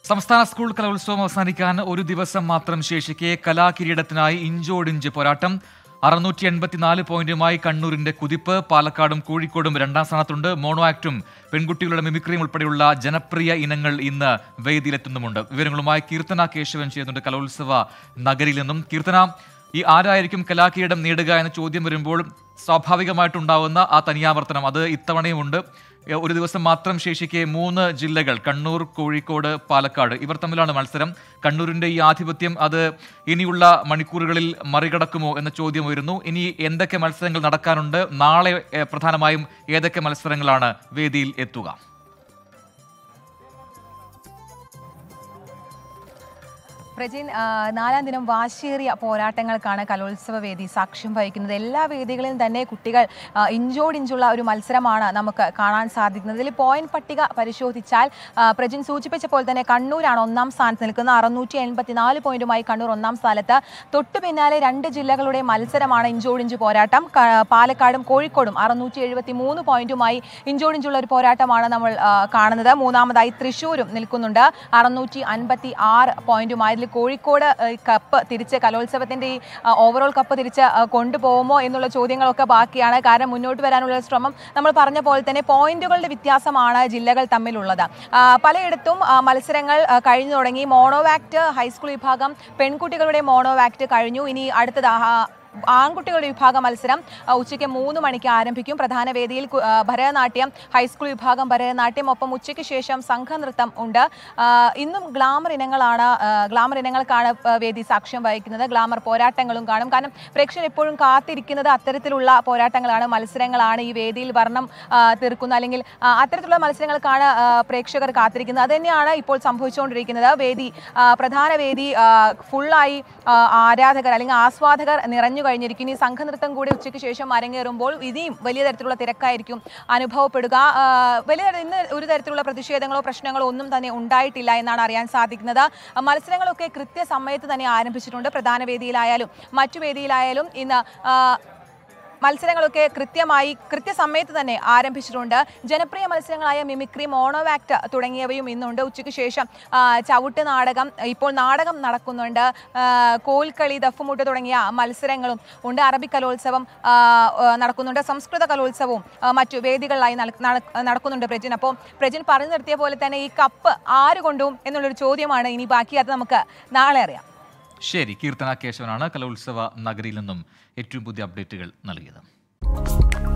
സംസ്ഥാന സ്കൂൾ കലോത്സവം അവസാനിക്കാൻ ഒരു ദിവസം മാത്രം ശേഷിക്കെ കലാകിരീടത്തിനായി ഇഞ്ചോടിഞ്ച് പോരാട്ടം. 684 പോയിന്റുമായി കണ്ണൂരിന്റെ കുതിപ്പ്. പാലക്കാടും കോഴിക്കോടും രണ്ടാം സ്ഥാനത്തുണ്ട്. മോണോ ആക്ടും പെൺകുട്ടികളുടെ മിമിക്രിയും ഉൾപ്പെടെയുള്ള ജനപ്രിയ ഇനങ്ങൾ ഇന്ന് വേദിയിലെത്തുന്നുമുണ്ട്. വിവരങ്ങളുമായി കീർത്തന കേശവൻ ചെയ്യുന്നുണ്ട് കലോത്സവ നഗരിയിൽ നിന്നും. കീർത്തന, ഈ ആരായിരിക്കും കലാകിരീടം നേടുക എന്ന ചോദ്യം വരുമ്പോൾ സ്വാഭാവികമായിട്ടുണ്ടാവുന്ന ആ തനിയാവർത്തനം അത് ഇത്തവണയുമുണ്ട്. ഒരു ദിവസം മാത്രം ശേഷിക്കെ 3 ജില്ലകൾ കണ്ണൂർ, കോഴിക്കോട്, പാലക്കാട് ഇവർ തമ്മിലാണ് മത്സരം. കണ്ണൂരിന്റെ ഈ ആധിപത്യം അത് ഇനിയുള്ള മണിക്കൂറുകളിൽ മറികടക്കുമോ എന്ന ചോദ്യം ഉയരുന്നു. ഇനി എന്തൊക്കെ മത്സരങ്ങൾ നടക്കാനുണ്ട്? നാളെ പ്രധാനമായും ഏതൊക്കെ മത്സരങ്ങളാണ് വേദിയിൽ എത്തുക? പ്രജിൻ, 4ാം ദിനം വാശിയേറിയ പോരാട്ടങ്ങൾക്കാണ് കലോത്സവ വേദി സാക്ഷ്യം വഹിക്കുന്നത്. എല്ലാ വേദികളിലും തന്നെ കുട്ടികൾ ഇഞ്ചോടിഞ്ചുള്ള ഒരു മത്സരമാണ് നമുക്ക് കാണാൻ സാധിക്കുന്നത്. ഇതിൽ പോയിന്റ് പട്ടിക പരിശോധിച്ചാൽ പ്രജിൻ സൂചിപ്പിച്ച പോലെ തന്നെ കണ്ണൂരാണ് 1ാം സ്ഥാനത്ത് നിൽക്കുന്നത്. 684 പോയിന്റുമായി കണ്ണൂർ 1ാം സ്ഥാനത്ത്. തൊട്ടു പിന്നാലെ 2 ജില്ലകളുടെ മത്സരമാണ് ഇഞ്ചോടിഞ്ച് പോരാട്ടം. പാലക്കാടും കോഴിക്കോടും 673 പോയിന്റുമായി ഇഞ്ചോടിഞ്ചുള്ള ഒരു പോരാട്ടമാണ് നമ്മൾ കാണുന്നത്. 3ാമതായി തൃശ്ശൂരും നിൽക്കുന്നുണ്ട് 656 പോയിന്റുമായി. കോഴിക്കോട് കപ്പ് തിരിച്ച് കലോത്സവത്തിന്റെ ഈ ഓവറോൾ കപ്പ് തിരിച്ച് കൊണ്ടുപോകുമോ എന്നുള്ള ചോദ്യങ്ങളൊക്കെ ബാക്കിയാണ്. കാരണം മുന്നോട്ട് വരാനുള്ള ശ്രമം നമ്മൾ പറഞ്ഞ പോലെ തന്നെ പോയിന്റുകളുടെ വ്യത്യാസമാണ് ജില്ലകൾ തമ്മിലുള്ളത്. പലയിടത്തും മത്സരങ്ങൾ കഴിഞ്ഞു തുടങ്ങി. മോണോ ആക്ട് ഹൈസ്കൂൾ വിഭാഗം പെൺകുട്ടികളുടെ മോണോ ആക്ട് കഴിഞ്ഞു. ഇനി അടുത്തത് ആൺകുട്ടികളുടെ വിഭാഗ മത്സരം ഉച്ചയ്ക്ക് 3 മണിക്ക് ആരംഭിക്കും. പ്രധാന വേദിയിൽ ഭരതനാട്യം, ഹൈസ്കൂൾ വിഭാഗം ഭരതനാട്യം, ഒപ്പം ഉച്ചയ്ക്ക് ശേഷം സംഘനൃത്തം ഉണ്ട്. ഇന്നും ഗ്ലാമർ ഇനങ്ങൾക്കാണ് വേദി സാക്ഷ്യം വഹിക്കുന്നത്. ഗ്ലാമർ പോരാട്ടങ്ങളും കാണും. കാരണം പ്രേക്ഷകർ എപ്പോഴും കാത്തിരിക്കുന്നത് അത്തരത്തിലുള്ള പോരാട്ടങ്ങളാണ്, മത്സരങ്ങളാണ്. ഈ വേദിയിൽ വർണ്ണം തീർക്കുന്ന അല്ലെങ്കിൽ അത്തരത്തിലുള്ള മത്സരങ്ങൾക്കാണ് പ്രേക്ഷകർ കാത്തിരിക്കുന്നത്. അതുതന്നെയാണ് ഇപ്പോൾ സംഭവിച്ചുകൊണ്ടിരിക്കുന്നത്. പ്രധാന വേദി ഫുള്ളായി ആരാധകർ അല്ലെങ്കിൽ ആസ്വാദകർ നിറഞ്ഞു കഴിഞ്ഞിരിക്കുന്നു. ഈ സംഘനൃത്തം കൂടി ഉച്ചയ്ക്ക് ശേഷം അരങ്ങേറുമ്പോൾ ഇനിയും വലിയ തരത്തിലുള്ള തിരക്കായിരിക്കും അനുഭവപ്പെടുക. ഇന്ന് ഒരു തരത്തിലുള്ള പ്രതിഷേധങ്ങളോ പ്രശ്നങ്ങളോ ഒന്നും തന്നെ ഉണ്ടായിട്ടില്ല എന്നാണ് അറിയാൻ സാധിക്കുന്നത്. മത്സരങ്ങളൊക്കെ കൃത്യസമയത്ത് തന്നെ ആരംഭിച്ചിട്ടുണ്ട്. പ്രധാന വേദിയിലായാലും മറ്റു വേദിയിലായാലും ഇന്ന് മത്സരങ്ങളൊക്കെ കൃത്യസമയത്ത് തന്നെ ആരംഭിച്ചിട്ടുണ്ട്. ജനപ്രിയ മത്സരങ്ങളായ മിമിക്രി, മോണോ ആക്ട് തുടങ്ങിയവയും ഇന്നുണ്ട്. ഉച്ചയ്ക്ക് ശേഷം ചവിട്ട് നാടകം, ഇപ്പോൾ നാടകം നടക്കുന്നുണ്ട്. കോൽക്കളി, ദഫ്മുട്ട് തുടങ്ങിയ മത്സരങ്ങളും ഉണ്ട്. അറബിക് കലോത്സവം നടക്കുന്നുണ്ട്. സംസ്കൃത കലോത്സവവും മറ്റു വേദികളിലായി നടക്കുന്നുണ്ട്. അപ്പോൾ പ്രജിൻ പറഞ്ഞു നിർത്തിയ പോലെ തന്നെ ഈ കപ്പ് ആര് കൊണ്ടും എന്നുള്ളൊരു ചോദ്യമാണ് ഇനി ബാക്കി. അത് നമുക്ക് നാളെ അറിയാം. ശരി, കീർത്തന കേശവനാണ് കലോത്സവ നഗരിയിൽ നിന്നും ഏറ്റവും പുതിയ അപ്ഡേറ്റുകൾ നൽകിയത്.